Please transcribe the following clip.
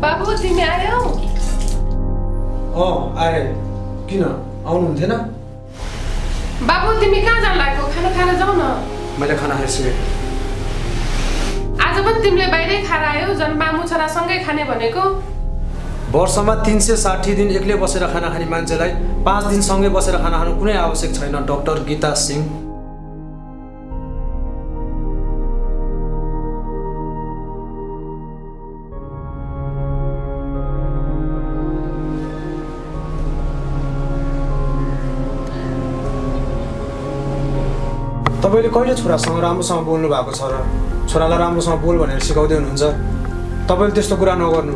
बाबु तिमी आयौ? आए। किन आउनुहुन्थेन? बाबु तिमी कहाँ जान लागेको? खाना खाएर जाऊ न। मैले खाना खाइसकेँ। आज पनि तिमीले बाहिरै खाएर आयौ? झन् मामु छोरासँगै खाने भनेको। वर्षमा 360 दिन एक्लै बसेर खाना खाने मान्छेलाई 5 दिन सँगै बसेर खाना खानु कुनै आवश्यक छैन, डाक्टर गीता सिंह। तपाईले कहिले छोरासँग राम्रोसँग बोल्नु भएको छ र? छोरालाई राम्रोसँग बोल भनेर सिकाउँदै हुनुहुन्छ? तपाईले त्यस्तो कुरा नगर्नु।